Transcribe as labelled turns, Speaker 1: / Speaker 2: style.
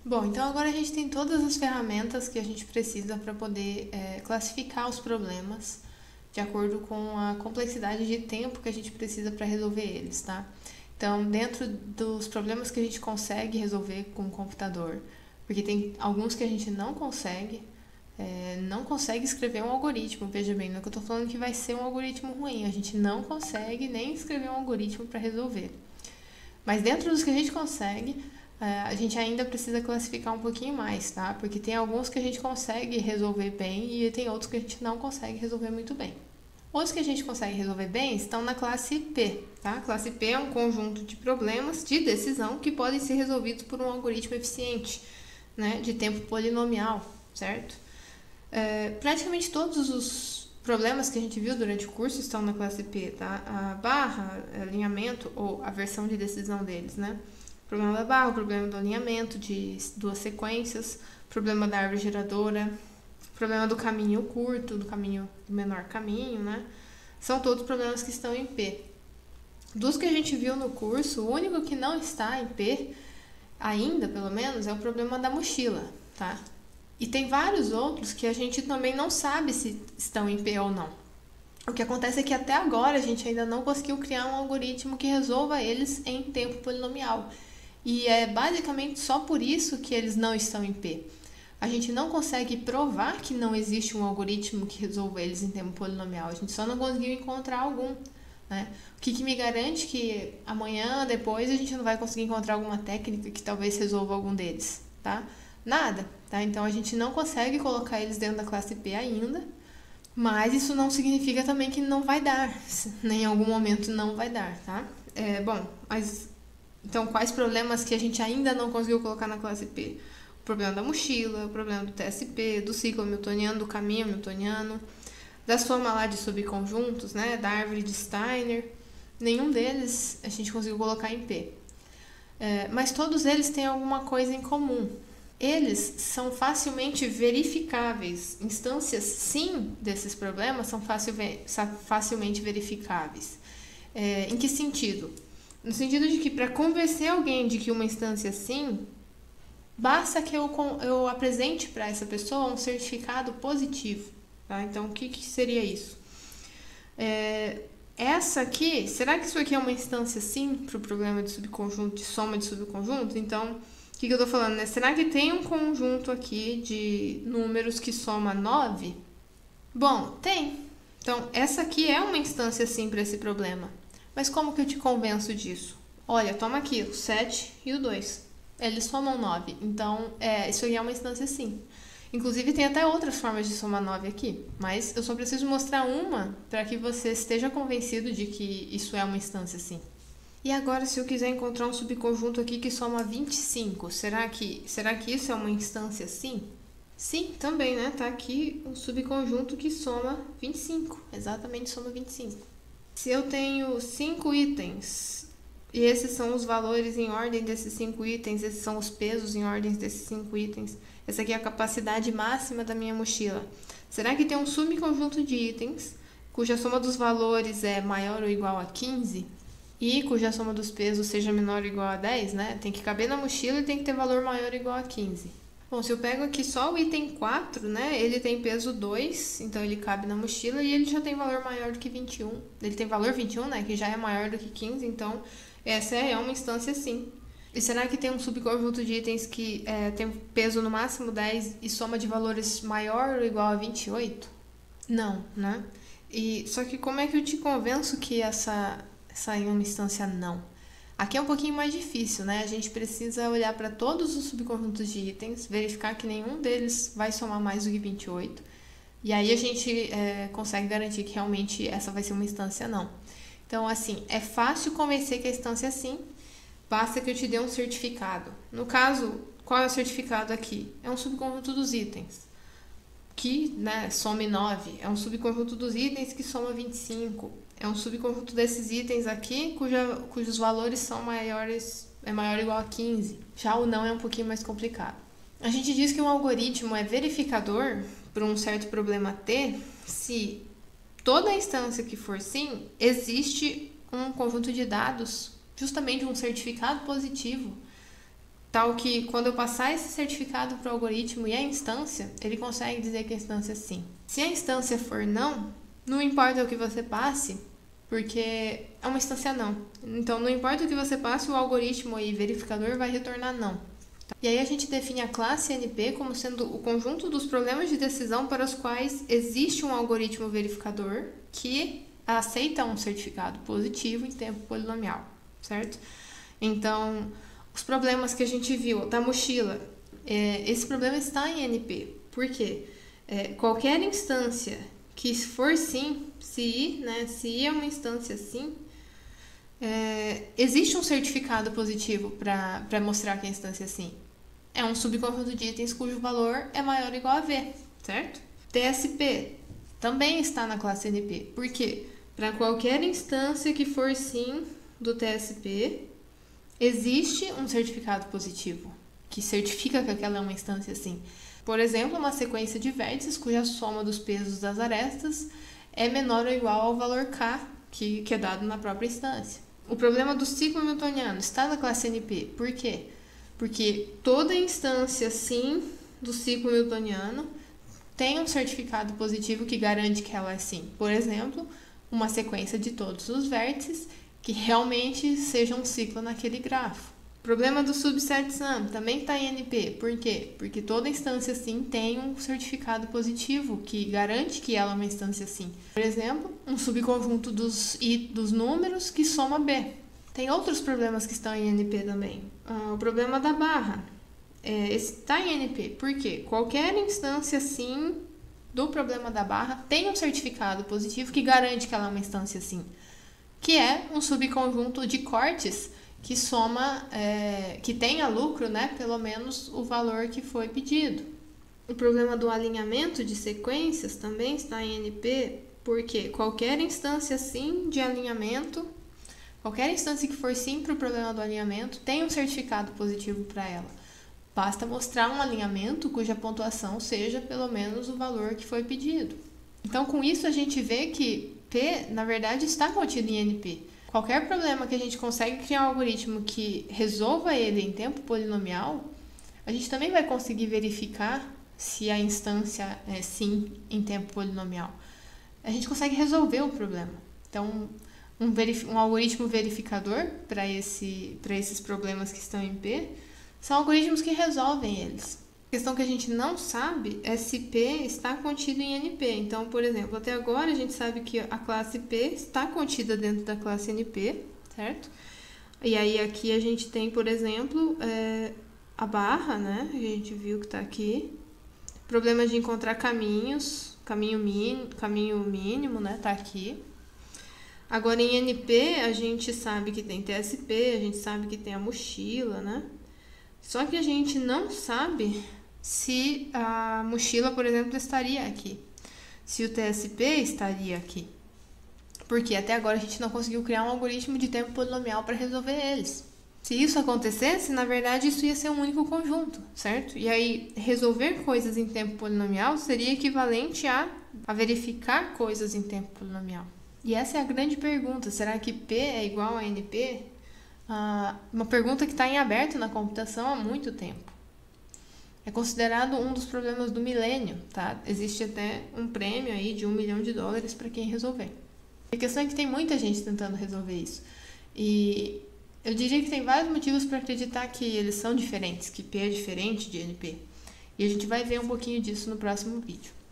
Speaker 1: Bom, então agora a gente tem todas as ferramentas que a gente precisa para poder classificar os problemas de acordo com a complexidade de tempo que a gente precisa para resolver eles, tá? Então, dentro dos problemas que a gente consegue resolver com o computador, porque tem alguns que a gente não consegue escrever um algoritmo, veja bem, não é que eu estou falando que vai ser um algoritmo ruim, a gente não consegue nem escrever um algoritmo para resolver. Mas dentro dos que a gente consegue, a gente ainda precisa classificar um pouquinho mais, tá? Porque tem alguns que a gente consegue resolver bem e tem outros que a gente não consegue resolver muito bem. Os que a gente consegue resolver bem estão na classe P, tá? A classe P é um conjunto de problemas de decisão que podem ser resolvidos por um algoritmo eficiente, né? De tempo polinomial, certo? Praticamente todos os problemas que a gente viu durante o curso estão na classe P, tá? A barra, alinhamento ou a versão de decisão deles, né? O problema da barra, o problema do alinhamento de duas sequências, o problema da árvore geradora, o problema do caminho curto, do menor caminho, né? São todos problemas que estão em P. Dos que a gente viu no curso, o único que não está em P, ainda pelo menos, é o problema da mochila, tá? E tem vários outros que a gente também não sabe se estão em P ou não. O que acontece é que até agora a gente ainda não conseguiu criar um algoritmo que resolva eles em tempo polinomial. E é basicamente só por isso que eles não estão em P. A gente não consegue provar que não existe um algoritmo que resolva eles em tempo polinomial. A gente só não conseguiu encontrar algum, né? O que me garante que amanhã, depois, a gente não vai conseguir encontrar alguma técnica que talvez resolva algum deles, tá? Nada, tá? Então a gente não consegue colocar eles dentro da classe P ainda, mas isso não significa também que não vai dar, nem em algum momento não vai dar, tá? Então quais problemas que a gente ainda não conseguiu colocar na classe P? O problema da mochila, o problema do TSP, do ciclo hamiltoniano, do caminho hamiltoniano, da soma lá de subconjuntos, né? Da árvore de Steiner, nenhum deles a gente conseguiu colocar em P. Mas todos eles têm alguma coisa em comum. Eles são facilmente verificáveis. Instâncias sim desses problemas são facilmente verificáveis. Em que sentido? No sentido de que para convencer alguém de que uma instância sim, basta que eu apresente para essa pessoa um certificado positivo. Tá? Então, o que seria isso? Essa aqui, será que isso aqui é uma instância sim para o problema de subconjunto, de soma de subconjunto? Então, o que eu estou falando, né? Será que tem um conjunto aqui de números que soma 9? Bom, tem. Então, essa aqui é uma instância sim para esse problema. Mas como que eu te convenço disso? Olha, toma aqui o 7 e o 2. Eles somam 9. Então, isso aqui é uma instância sim. Inclusive, tem até outras formas de somar 9 aqui. Mas eu só preciso mostrar uma para que você esteja convencido de que isso é uma instância sim. E agora, se eu quiser encontrar um subconjunto aqui que soma 25, será que isso é uma instância sim? Sim, também, né? Tá aqui um subconjunto que soma 25. Exatamente, soma 25. Se eu tenho 5 itens, e esses são os valores em ordem desses 5 itens, esses são os pesos em ordem desses 5 itens, essa aqui é a capacidade máxima da minha mochila. Será que tem um subconjunto de itens cuja soma dos valores é maior ou igual a 15? E cuja soma dos pesos seja menor ou igual a 10, né? Tem que caber na mochila e tem que ter valor maior ou igual a 15. Bom, se eu pego aqui só o item 4, né? Ele tem peso 2, então ele cabe na mochila e ele já tem valor maior do que 21. Ele tem valor 21, né? Que já é maior do que 15, então essa é uma instância sim. E será que tem um subconjunto de itens que tem peso no máximo 10 e soma de valores maior ou igual a 28? Não, né? Só que como é que eu te convenço que essa é uma instância não? Aqui é um pouquinho mais difícil, né? A gente precisa olhar para todos os subconjuntos de itens, verificar que nenhum deles vai somar mais do que 28. E aí a gente consegue garantir que realmente essa vai ser uma instância não. Então, assim, é fácil convencer que a instância é sim, basta que eu te dê um certificado. No caso, qual é o certificado aqui? É um subconjunto dos itens, que some 9. É um subconjunto dos itens que soma 25. É um subconjunto desses itens aqui, cujos valores são maior ou igual a 15. Já o não é um pouquinho mais complicado. A gente diz que um algoritmo é verificador para um certo problema T se toda instância que for sim, existe um conjunto de dados, justamente um certificado positivo tal que quando eu passar esse certificado para o algoritmo e a instância, ele consegue dizer que a instância é sim. Se a instância for não, não importa o que você passe, porque é uma instância não. Então, não importa o que você passe, o algoritmo e verificador vai retornar não. E aí a gente define a classe NP como sendo o conjunto dos problemas de decisão para os quais existe um algoritmo verificador que aceita um certificado positivo em tempo polinomial, certo? Então, os problemas que a gente viu da mochila, esse problema está em NP. Por quê? Qualquer instância que for sim, se I é uma instância sim, existe um certificado positivo para mostrar que a instância é sim. É um subconjunto de itens cujo valor é maior ou igual a V, certo? TSP também está na classe NP. Por quê? Para qualquer instância que for sim do TSP, existe um certificado positivo que certifica que aquela é uma instância sim. Por exemplo, uma sequência de vértices cuja soma dos pesos das arestas é menor ou igual ao valor K, que é dado na própria instância. O problema do ciclo newtoniano está na classe NP. Por quê? Porque toda instância sim do ciclo newtoniano tem um certificado positivo que garante que ela é sim. Por exemplo, uma sequência de todos os vértices que realmente seja um ciclo naquele grafo. O problema do subset sum também está em NP. Por quê? Porque toda instância sim tem um certificado positivo que garante que ela é uma instância sim. Por exemplo, um subconjunto dos números que soma B. Tem outros problemas que estão em NP também. O problema da barra está em NP. Por quê? Qualquer instância sim do problema da barra tem um certificado positivo que garante que ela é uma instância sim, que é um subconjunto de cortes que soma, que tenha lucro, pelo menos o valor que foi pedido. O problema do alinhamento de sequências também está em NP, porque qualquer instância sim de alinhamento, qualquer instância que for sim para o problema do alinhamento, tem um certificado positivo para ela. Basta mostrar um alinhamento cuja pontuação seja pelo menos o valor que foi pedido. Então, com isso, a gente vê que P, na verdade, está contido em NP. Qualquer problema que a gente consegue criar um algoritmo que resolva ele em tempo polinomial, a gente também vai conseguir verificar se a instância é sim em tempo polinomial. A gente consegue resolver o problema. Então, um algoritmo verificador para esses problemas que estão em P são algoritmos que resolvem eles. A questão que a gente não sabe é se P está contido em NP. Então, por exemplo, até agora a gente sabe que a classe P está contida dentro da classe NP, certo? E aí aqui a gente tem, por exemplo, a barra, A gente viu que está aqui. Problema de encontrar caminhos, caminho mínimo, Está aqui. Agora em NP a gente sabe que tem TSP, a gente sabe que tem a mochila, Só que a gente não sabe se a mochila, por exemplo, estaria aqui. Se o TSP estaria aqui. Porque até agora a gente não conseguiu criar um algoritmo de tempo polinomial para resolver eles. Se isso acontecesse, na verdade, isso ia ser um único conjunto, certo? E aí, resolver coisas em tempo polinomial seria equivalente a verificar coisas em tempo polinomial. E essa é a grande pergunta. Será que P é igual a NP? Uma pergunta que está em aberto na computação há muito tempo. É considerado um dos problemas do milênio, tá? Existe até um prêmio aí de $1 milhão para quem resolver. A questão é que tem muita gente tentando resolver isso. E eu diria que tem vários motivos para acreditar que eles são diferentes, que P é diferente de NP. E a gente vai ver um pouquinho disso no próximo vídeo.